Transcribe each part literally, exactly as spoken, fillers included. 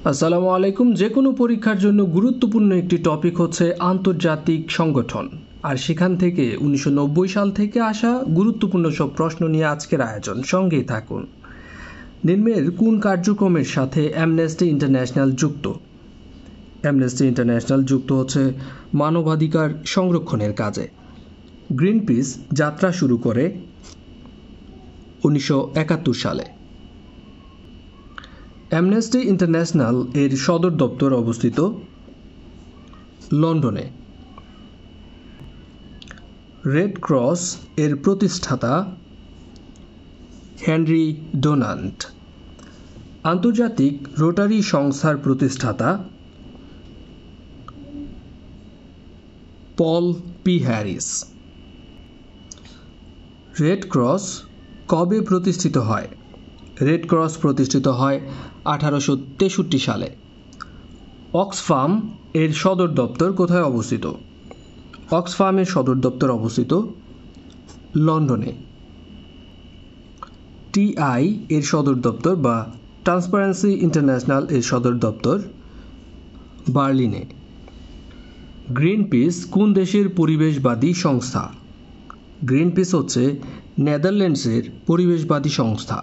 আসসালামু আলাইকুম। যে কোনো পরীক্ষার জন্য গুরুত্বপূর্ণ একটি টপিক হচ্ছে আন্তর্জাতিক সংগঠন, আর সেখান থেকে উনিশশো নব্বই সাল থেকে আসা গুরুত্বপূর্ণ সব প্রশ্ন নিয়ে আজকের আয়োজন। সঙ্গেই থাকুন। নিম্নের কোন কার্যক্রমের সাথে অ্যামনেস্টি ইন্টারন্যাশনাল যুক্ত? অ্যামনেস্টি ইন্টারন্যাশনাল যুক্ত হচ্ছে মানবাধিকার সংরক্ষণের কাজে। গ্রিনপিস যাত্রা শুরু করে উনিশশো একাত্তর সালে। অ্যামনেস্টি ইন্টারন্যাশনাল এর সদর দপ্তর অবস্থিত লন্ডনে। রেড ক্রস এর প্রতিষ্ঠাতা হেনরি ডোনান্ট। আন্তর্জাতিক রোটারি সংস্থার প্রতিষ্ঠাতা Paul P Harris. Red Cross কবে প্রতিষ্ঠিত হয়? রেড ক্রস প্রতিষ্ঠিত হয় আঠারোশো তেষট্টি সালে। অক্সফাম এর সদর দপ্তর কোথায় অবস্থিত? অক্সফামের সদর দপ্তর অবস্থিত লন্ডনে। টিআই এর সদর দপ্তর বা ট্রান্সপারেন্সি ইন্টারন্যাশনাল এর সদর দপ্তর বার্লিনে। গ্রিনপিস কোন দেশের পরিবেশবাদী সংস্থা? গ্রিনপিস হচ্ছে নেদারল্যান্ডসের পরিবেশবাদী সংস্থা।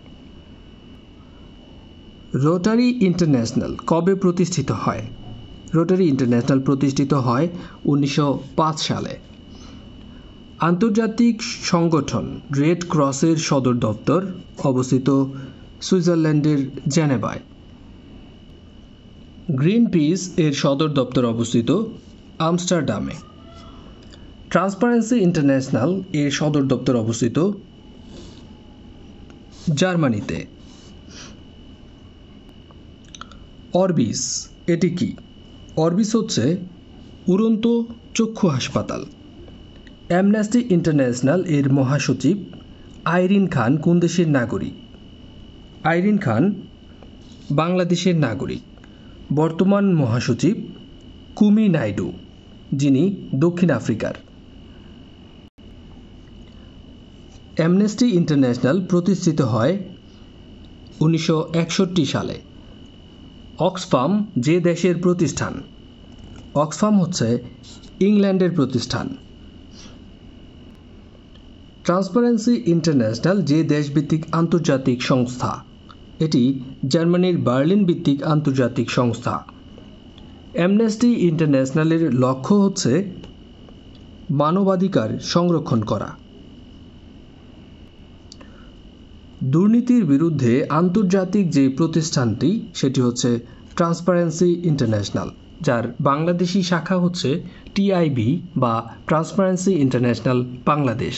রোটারি ইন্টারন্যাশনাল কবে প্রতিষ্ঠিত হয়? রোটারি ইন্টারন্যাশনাল প্রতিষ্ঠিত হয় উনিশশো পাঁচ সালে। আন্তর্জাতিক সংগঠন রেড ক্রসের সদর দপ্তর অবস্থিত সুইজারল্যান্ডের জেনেভায়। গ্রিনপিস এর সদর দপ্তর অবস্থিত আমস্টারডামে। ট্রান্সপারেন্সি ইন্টারন্যাশনাল এর সদর দপ্তর অবস্থিত জার্মানিতে। অরবিস এটি কি? অরবিস হচ্ছে উড়ন্ত চক্ষু হাসপাতাল। অ্যামনেস্টি ইন্টারন্যাশনাল এর মহাসচিব আইরিন খান কোন দেশের নাগরিক? আইরিন খান বাংলাদেশের নাগরিক। বর্তমান মহাসচিব কুমি নাইডু, যিনি দক্ষিণ আফ্রিকার। অ্যামনেস্টি ইন্টারন্যাশনাল প্রতিষ্ঠিত হয় উনিশশো একষট্টি সালে। অক্সফাম যে দেশের প্রতিষ্ঠান? অক্সফাম হচ্ছে ইংল্যান্ডের প্রতিষ্ঠান। ট্রান্সপারেন্সি ইন্টারন্যাশনাল যে দেশভিত্তিক আন্তর্জাতিক সংস্থা? এটি জার্মানির বার্লিন ভিত্তিক আন্তর্জাতিক সংস্থা। অ্যামনেস্টি ইন্টারন্যাশনালের লক্ষ্য হচ্ছে মানবাধিকার সংরক্ষণ করা। দুর্নীতির বিরুদ্ধে আন্তর্জাতিক যে প্রতিষ্ঠানটি সেটি হচ্ছে ট্রান্সপারেন্সি ইন্টারন্যাশনাল, যার বাংলাদেশি শাখা হচ্ছে টিআইবি বা ট্রান্সপারেন্সি ইন্টারন্যাশনাল বাংলাদেশ।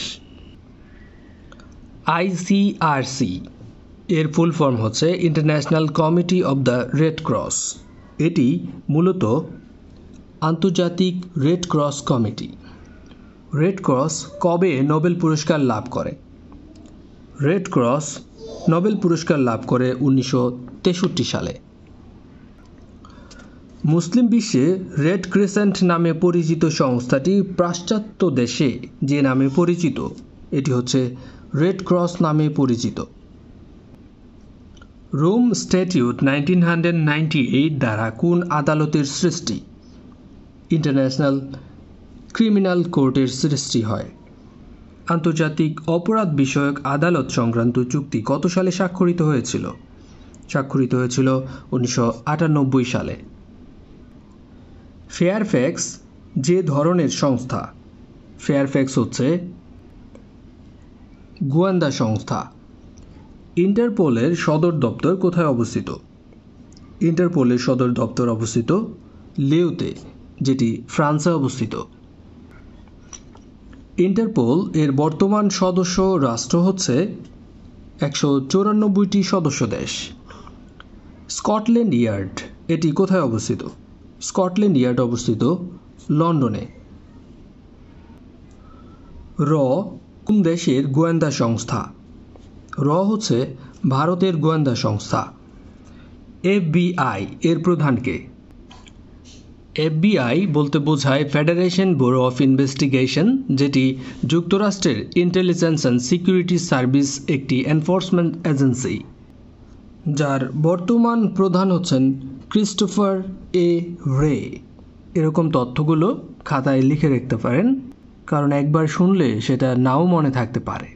আইসিআরসি এর ফুল ফর্ম হচ্ছে International Committee of the Red Cross. এটি মূলত আন্তর্জাতিক রেড ক্রস কমিটি। রেড ক্রস কবে নোবেল পুরস্কার লাভ করে? রেড ক্রস নোবেল পুরস্কার লাভ করে উনিশশো তেষট্টি সালে। মুসলিম বিশ্বে রেড ক্রিসেন্ট নামে পরিচিত সংস্থাটি পাশ্চাত্য দেশে যে নামে পরিচিত এটি হচ্ছে রেড ক্রস নামে পরিচিত। Rome statute nineteen ninety eight দ্বারা কোন আদালতের সৃষ্টি? ইন্টারন্যাশনাল ক্রিমিনাল কোর্টের সৃষ্টি হয়। আন্তর্জাতিক অপরাধ বিষয়ক আদালত সংক্রান্ত চুক্তি কত সালে স্বাক্ষরিত হয়েছিল? স্বাক্ষরিত হয়েছিল উনিশশো আটানব্বই সালে। ফেয়ারফ্যাক্স যে ধরনের সংস্থা? ফেয়ারফ্যাক্স হচ্ছে গোয়েন্দা সংস্থা। ইন্টারপোলের সদর দপ্তর কোথায় অবস্থিত? ইন্টারপোলের সদর দপ্তর অবস্থিত লিওতে, যেটি ফ্রান্সে অবস্থিত। ইন্টারপোল এর বর্তমান সদস্য রাষ্ট্র হচ্ছে একশো চৌরানব্বইটি সদস্য দেশ। স্কটল্যান্ড ইয়ার্ড এটি কোথায় অবস্থিত? স্কটল্যান্ড ইয়ার্ড অবস্থিত লন্ডনে। র কোন দেশের গোয়েন্দা সংস্থা? র হচ্ছে ভারতের গোয়েন্দা সংস্থা। এফবিআই এর প্রধান কে? এফবিআই বলতে বোঝায় ফেডারেশন ব্যুরো অফ ইনভেস্টিগেশন, যেটি যুক্তরাষ্ট্রের ইন্টেলিজেন্স অ্যান্ড সিকিউরিটি সার্ভিস একটি এনফোর্সমেন্ট এজেন্সি, যার বর্তমান প্রধান হচ্ছেন ক্রিস্টোফার এ রে। এরকম তথ্যগুলো খাতায় লিখে রাখতে পারেন, কারণ একবার শুনলে সেটা নাও মনে থাকতে পারে।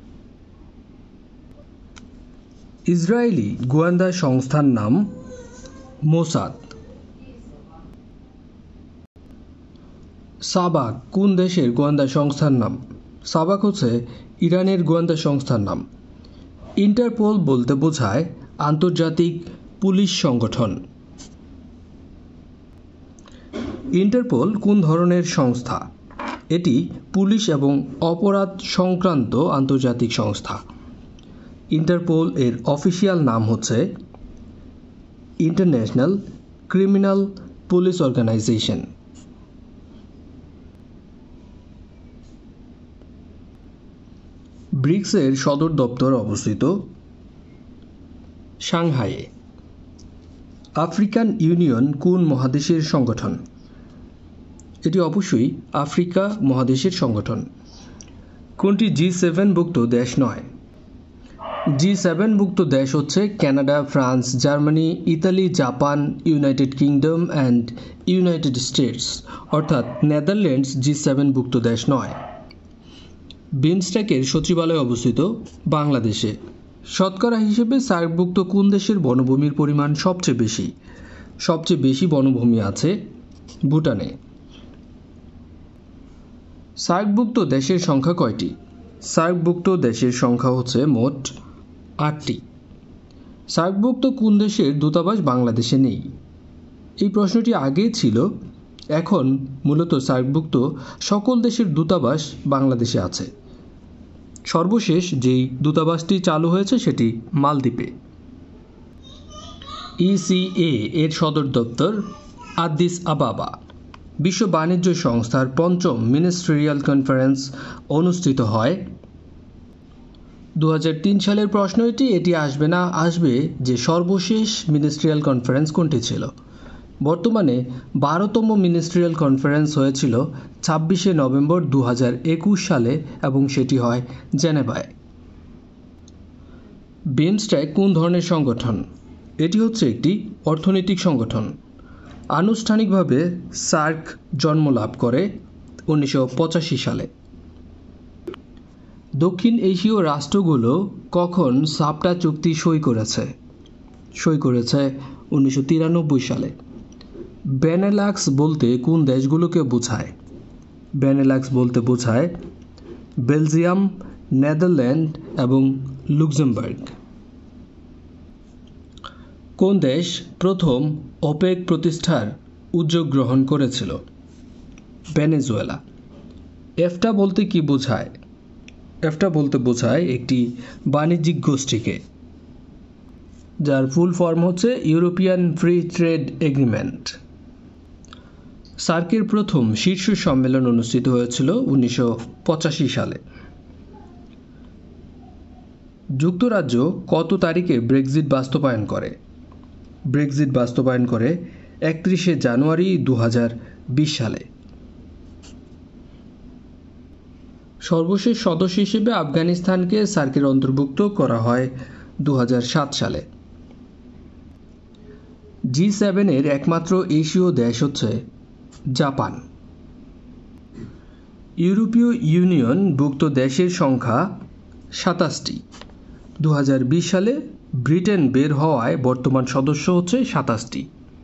ইসরায়েলি গোয়েন্দা সংস্থার নাম মোসাদ। সাবাক কোন দেশের গোয়েন্দা সংস্থার নাম? সাবাক হচ্ছে ইরানের গোয়েন্দা সংস্থার নাম। ইন্টারপোল বলতে বোঝায় আন্তর্জাতিক পুলিশ সংগঠন। ইন্টারপোল কোন ধরনের সংস্থা? এটি পুলিশ এবং অপরাধ সংক্রান্ত আন্তর্জাতিক সংস্থা। ইন্টারপোল এর অফিসিয়াল নাম হচ্ছে ইন্টারন্যাশনাল ক্রিমিনাল পুলিশ অর্গানাইজেশন। ব্রিক্সের সদর দপ্তর অবস্থিত সাংহাইয়ে। আফ্রিকান ইউনিয়ন কোন মহাদেশের সংগঠন? এটি অবশ্যই আফ্রিকা মহাদেশের সংগঠন। কোনটি জি সেভেনভুক্ত দেশ নয়? জি সেভেনভুক্ত দেশ হচ্ছে Canada, France, Germany, Italy, Japan, United Kingdom and United States, অর্থাৎ নেদারল্যান্ডস জি সেভেনভুক্ত দেশ নয়। বিমস্টেকের সচিবালয় অবস্থিত বাংলাদেশে। শতকরা হিসেবে সার্কভুক্ত কোন দেশের বনভূমির পরিমাণ সবচেয়ে বেশি? সবচেয়ে বেশি বনভূমি আছে ভুটানে। সার্কভুক্ত দেশের সংখ্যা কয়টি? সার্কভুক্ত দেশের সংখ্যা হচ্ছে মোট আটটি। সার্কভুক্ত কোন দেশের দূতাবাস বাংলাদেশে নেই? এই প্রশ্নটি আগে ছিল, এখন মূলত সার্কভুক্ত সকল দেশের দূতাবাস বাংলাদেশে আছে। সর্বশেষ যেই দূতাবাসটি চালু হয়েছে সেটি মালদ্বীপে। ইসিএ এর সদর দপ্তর আদিস আবাবা। বিশ্ব বাণিজ্য সংস্থার পঞ্চম মিনিস্ট্রিয়াল কনফারেন্স অনুষ্ঠিত হয় দু হাজার তিন সালের প্রশ্ন এটি এটি আসবে না, আসবে যে সর্বশেষ মিনিস্ট্রিয়াল কনফারেন্স কোনটি ছিল। বর্তমানে বারোতম মিনিস্ট্রিয়াল কনফারেন্স হয়েছিল ছাব্বিশে নভেম্বর দু হাজার একুশ সালে এবং সেটি হয় জেনেভায়। বিমস্টেক কোন ধরনের সংগঠন? এটি হচ্ছে একটি অর্থনৈতিক সংগঠন। আনুষ্ঠানিকভাবে সার্ক জন্ম লাভ করে উনিশশো পঁচাশি সালে। দক্ষিণ এশীয় রাষ্ট্রগুলো কখন সাপটা চুক্তি সই করেছে? সই করেছে উনিশশো তিরানব্বই সালে। বেনেলাক্স বলতে কোন দেশগুলোকে বোঝায়? বেনেলাক্স বলতে বোঝায় বেলজিয়াম, নেদারল্যান্ড এবং লুক্সেমবার্গ। কোন দেশ প্রথম ওপেক প্রতিষ্ঠার উদ্যোগ গ্রহণ করেছিল? ভেনেজুয়েলা। এফটা বলতে কি বোঝায়? এফটা বলতে বোঝায় একটি বাণিজ্যিক গোষ্ঠীকে, যার ফুল ফর্ম হচ্ছে ইউরোপিয়ান ফ্রি ট্রেড এগ্রিমেন্ট। সার্কের প্রথম শীর্ষ সম্মেলন অনুষ্ঠিত হয়েছিল উনিশশো পঁচাশি সালে। যুক্তরাজ্য কত তারিখে ব্রেক্সিট বাস্তবায়ন করে? ব্রেক্সিট বাস্তবায়ন করে একত্রিশে জানুয়ারি দু হাজার বিশ সালে। সর্বশেষ সদস্য হিসেবে আফগানিস্তানকে সার্কের অন্তর্ভুক্ত করা হয় দু হাজার সাত সালে। জি সেভেনের একমাত্র এশীয় দেশ হচ্ছে জাপান। ইউরোপীয় ইউনিয়ন ভুক্ত দেশের সংখ্যা সাতাশটি। দু হাজার বিশ সালে ব্রিটেন বের হওয়ায় বর্তমান সদস্য হচ্ছে সাতাশটি।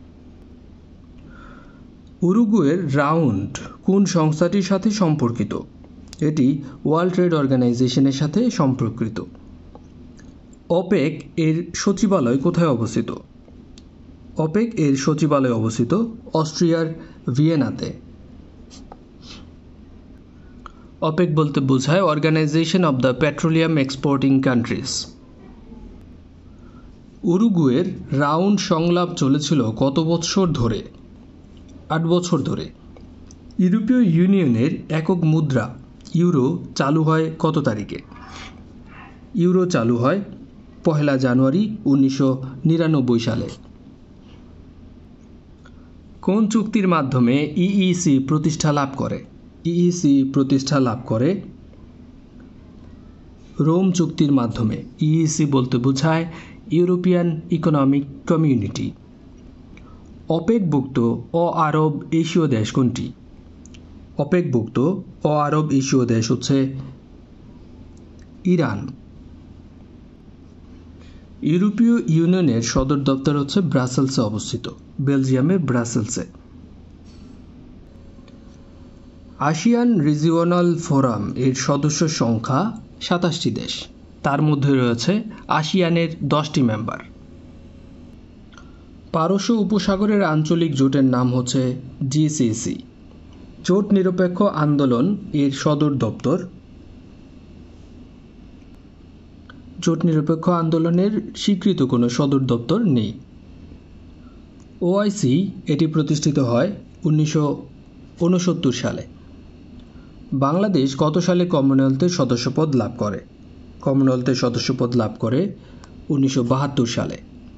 উরুগুয়ের রাউন্ড কোন সংস্থাটির সাথে সম্পর্কিত? এটি ওয়ার্ল্ড ট্রেড অর্গানাইজেশনের সাথে সম্পর্কিত। ওপেক এর সচিবালয় কোথায় অবস্থিত? ওপেক এর সচিবালয় অবস্থিত অস্ট্রিয়ার ভিয়েনাতে। ওপেক বলতে বোঝায় Organization of the Petroleum Exporting Countries. উরুগুয়ের রাউন্ড সংলাপ চলেছিল কত বছর ধরে? আট বছর ধরে। ইউরোপীয় ইউনিয়নের একক মুদ্রা ইউরো চালু হয় কত তারিখে? ইউরো চালু হয় পহেলা জানুয়ারি উনিশশো নিরানব্বই সালে। কোন চুক্তির মাধ্যমে ইইসি প্রতিষ্ঠা লাভ করে? ইইসি প্রতিষ্ঠা লাভ করে রোম চুক্তির মাধ্যমে। ইইসি বলতে বোঝায় ইউরোপিয়ান ইকোনমিক কমিউনিটি। অপেকভুক্ত অ আরব এশীয় দেশ কোনটি? অপেকভুক্ত অ আরব এশীয় দেশ হচ্ছে ইরান। ইউরোপীয় ইউনিয়নের সদর দপ্তর হচ্ছে ব্রাসেলসে অবস্থিত, বেলজিয়ামের ব্রাসেলসে। আসিয়ান রিজিওনাল ফোরাম এর সদস্য সংখ্যা সাতাশটি দেশ, তার মধ্যে রয়েছে আসিয়ানের দশটি মেম্বার। পারস্য উপসাগরের আঞ্চলিক জোটের নাম হচ্ছে জিসিসি। জোট নিরপেক্ষ আন্দোলন এর সদর দপ্তর জোট নিরপেক্ষ আন্দোলনের স্বীকৃত কোনো সদর দপ্তর নেই। ওআইসি এটি প্রতিষ্ঠিত হয় উনিশশো উনসত্তর সালে। বাংলাদেশ কত সালে কমনওয়েলথের সদস্যপদ লাভ করে? কমনওয়েলথের সদস্যপদ লাভ করে উনিশশো বাহাত্তর সালে।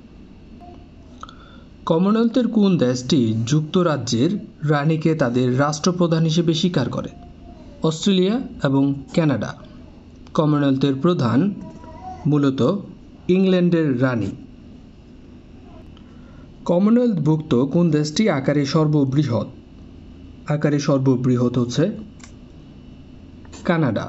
কমনওয়েলথের কোন দেশটি যুক্তরাজ্যের রানীকে তাদের রাষ্ট্রপ্রধান হিসেবে স্বীকার করে? অস্ট্রেলিয়া এবং কানাডা। কমনওয়েলথের প্রধান মূলত ইংল্যান্ডের রানী। কমনওয়েলথভুক্ত কোন দেশটি আকারে সর্ববৃহৎ? আকারে সর্ববৃহৎ হচ্ছে কানাডা।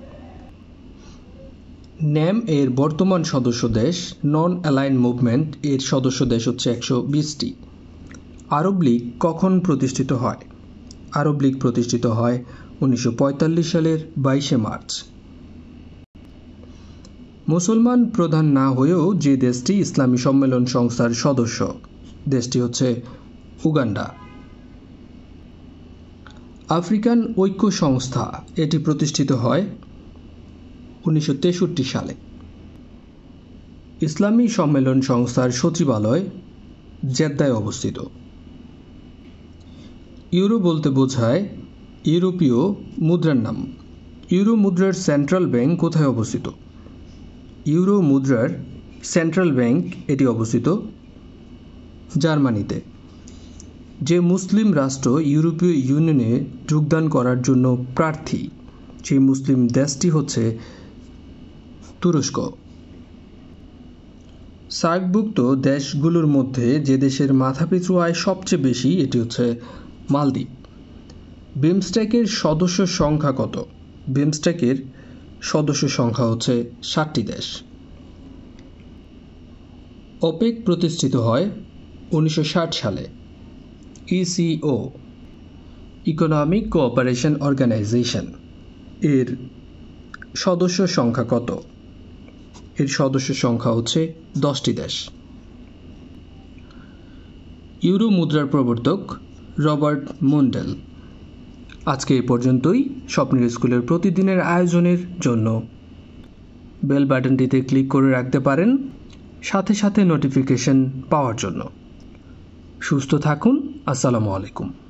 ন্যাম এর বর্তমান সদস্য দেশ, নন অ্যালাইন মুভমেন্ট এর সদস্য দেশ হচ্ছে একশো বিশটি। আরব লীগ কখন প্রতিষ্ঠিত হয়? আরব লীগ প্রতিষ্ঠিত হয় উনিশশো পঁয়তাল্লিশ সালের বাইশে মার্চ। মুসলমান প্রধান না হয়েও যে দেশটি ইসলামী সম্মেলন সংস্থার সদস্য, দেশটি হচ্ছে উগান্ডা। আফ্রিকান ঐক্য সংস্থা এটি প্রতিষ্ঠিত হয় উনিশশো তেষট্টি সালে। ইসলামী সম্মেলন সংস্থার সচিবালয় জেদ্দায় অবস্থিত। ইউরো বলতে বোঝায় ইউরোপীয় মুদ্রার নাম। ইউরো মুদ্রার সেন্ট্রাল ব্যাংক কোথায় অবস্থিত? ইউরো মুদ্রার সেন্ট্রাল ব্যাংক এটি অবস্থিত জার্মানিতে। যে মুসলিম রাষ্ট্র ইউরোপীয় ইউনিয়নে যোগদান করার জন্য প্রার্থী, সেই মুসলিম দেশটি হচ্ছে তুরস্ক। সার্কভুক্ত দেশগুলোর মধ্যে যে দেশের মাথাপিছু আয় সবচেয়ে বেশি এটি হচ্ছে মালদ্বীপ। বিমস্টেকের সদস্য সংখ্যা কত? বিমস্টেকের সদস্য সংখ্যা হচ্ছে ষাটটি দেশ। ওপেক প্রতিষ্ঠিত হয় উনিশশো ষাট সালে। ইসিও ইকোনমিক কোঅপারেশন অর্গানাইজেশন এর সদস্য সংখ্যা কত? এর সদস্য সংখ্যা হচ্ছে দশটি দেশ। ইউরো মুদ্রার প্রবর্তক রবার্ট মুন্ডেল। আজকে এই পর্যন্তই। স্বপ্নের স্কুলের প্রতিদিনের আয়োজনের জন্য বেল বাটনটিতে ক্লিক করে রাখতে পারেন, সাথে সাথে নোটিফিকেশন পাওয়ার জন্য। সুস্থ থাকুন। আসসালামু আলাইকুম।